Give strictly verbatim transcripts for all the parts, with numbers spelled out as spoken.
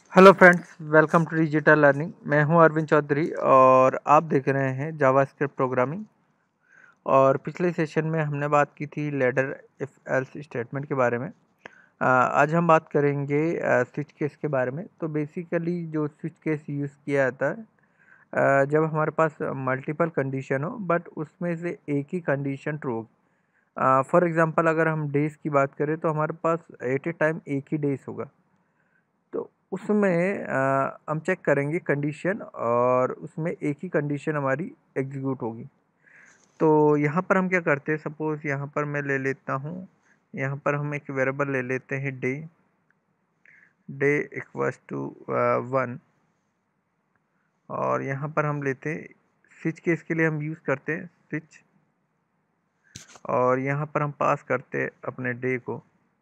Hello friends, welcome to digital learning. मैं हूं अरविंद चौधरी और आप देख रहे हैं जावास्क्रिप्ट प्रोग्रामिंग। और पिछले सेशन में हमने बात की थी लैडर इफ एल्स स्टेटमेंट के बारे में। अ, आज हम बात करेंगे स्विच केस के बारे में। तो बेसिकली जो स्विच केस यूज़ किया जाता है अ, जब हमारे पास मल्टीपल कंडीशन हो बट उसमें से एक ही कंडीशन ट्रू हो। फॉर एग्जांपल अगर हम डेज की बात करें तो हमारे पास एट ए टाइम एक ही डेज होगा। तो उसमें अ, हम चेक करेंगे कंडीशन और उसमें एक ही कंडीशन हमारी एग्जीक्यूट होगी। तो यहाँ पर हम क्या करते हैं, सपोज यहाँ पर मैं ले लेता हूँ, यहाँ पर हम एक वेरिएबल ले लेते हैं day. Day equals to one. और यहाँ पर हम लेते हैं स्विच केस के लिए हम यूज़ करते हैं स्विच। और यहाँ पर हम पास करते हैं अपने डे को।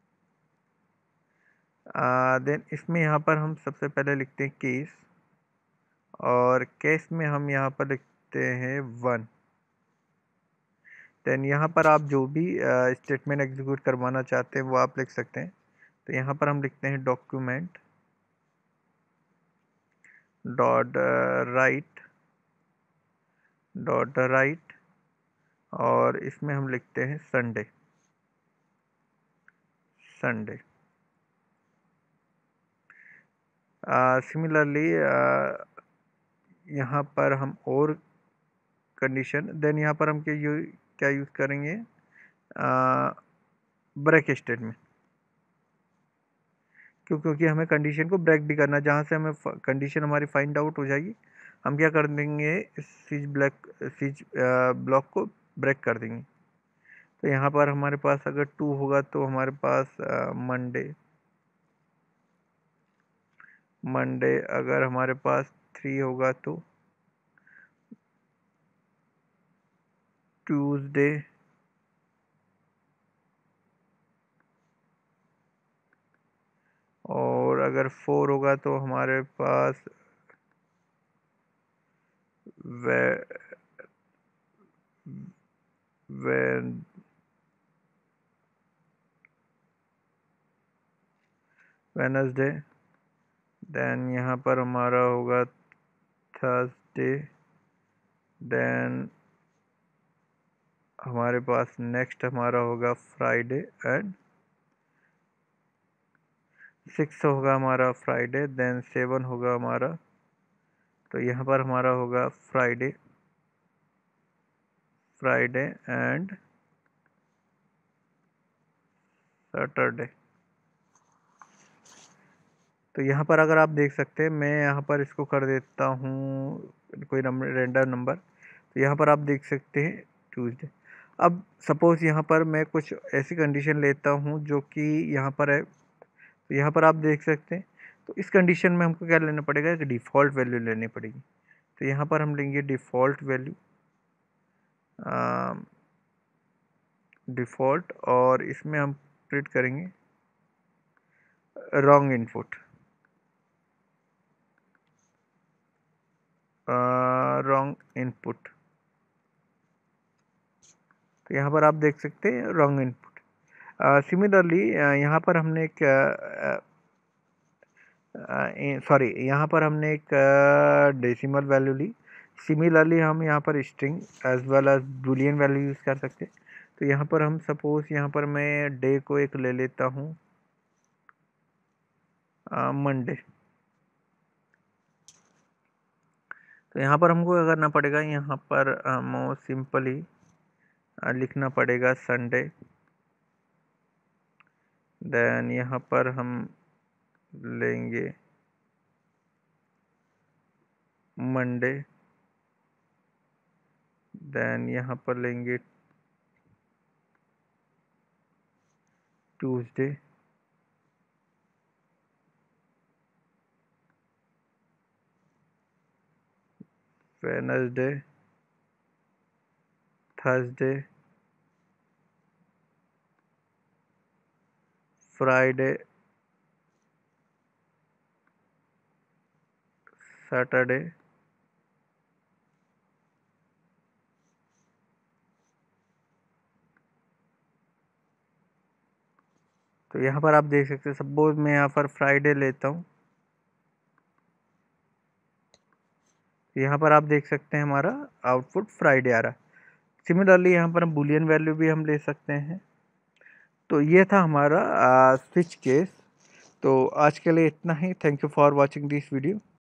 देन इसमें यहाँ पर हम सबसे पहले लिखते हैं केस। और केस में हम यहाँ पर लिखते हैं वन। देन यहाँ पर आप जो भी स्टेटमेंट एग्जीक्यूट करवाना चाहते हैं वो आप लिख सकते हैं। तो यहाँ पर हम लिखते हैं document dot write dot write. और इसमें हम लिखते हैं संडे संडे। सिमिलरली यहाँ पर हम और कंडीशन, देन यहाँ पर हम क्या यू क्या यूज़ करेंगे, ब्रेक स्टेटमेंट। क्यों? क्योंकि हमें कंडीशन को ब्रेक भी करना है। जहाँ से हमें कंडीशन हमारी फाइंड आउट हो जाएगी, हम क्या कर देंगे, इस स्विच ब्लॉक स्विच ब्लॉक को ब्रेक कर देंगे। तो यहाँ पर हमारे पास अगर टू होगा तो हमारे पास मंडे मंडे। अगर हमारे पास थ्री होगा तो ट्यूसडे। और अगर फोर होगा तो हमारे पास वे वे वेनसडे। देन यहाँ पर हमारा होगा थर्सडे। देन हमारे पास नेक्स्ट हमारा होगा फ्राइडे एंड सिक्स होगा हमारा फ्राइडे। देन सेवन होगा हमारा, तो यहाँ पर हमारा होगा फ्राइडे फ्राइडे एंड सैटरडे। तो यहाँ पर अगर आप देख सकते हैं, मैं यहाँ पर इसको कर देता हूँ कोई नंबर, रैंडम नंबर। तो यहाँ पर आप देख सकते हैं ट्यूसडे। अब सपोज़ यहाँ पर मैं कुछ ऐसी कंडीशन लेता हूँ जो कि यहाँ पर है। तो यहाँ पर आप देख सकते हैं, तो इस कंडीशन में हमको क्या लेना पड़ेगा, कि डिफ़ॉल्ट वैल्यू लेनी पड़ेगी। तो यहाँ पर हम लेंगे डिफ़ॉल्ट वैल्यू डिफ़ॉल्ट। और इसमें हम प्रिंट करेंगे रॉन्ग इनपुट रॉन्ग इनपुट। तो यहाँ पर आप देख सकते हैं रॉन्ग इनपुट। सिमिलरली यहाँ पर हमने एक सॉरी यहाँ पर हमने एक डेसिमल वैल्यू ली। सिमिलरली हम यहाँ पर string as well as boolean value use कर सकते हैं। तो यहाँ पर हम सपोज यहाँ पर मैं डे को एक ले लेता हूँ मंडे। तो यहाँ पर हमको क्या करना पड़ेगा, यहाँ पर हम सिंपली लिखना पड़ेगा संडे। देन यहाँ पर हम लेंगे मंडे। देन यहाँ पर लेंगे Tuesday. Wednesday, Thursday, Friday, Saturday. तो यहाँ पर आप देख सकते हैं, सपोज मैं यहाँ पर फ्राइडे लेता हूँ। यहाँ पर आप देख सकते हैं हमारा आउटपुट फ्राइडे आ रहा है। सिमिलरली यहाँ पर हम बुलियन वैल्यू भी हम ले सकते हैं। तो ये था हमारा स्विच केस। तो आज के लिए इतना ही। Thank you for watching this video.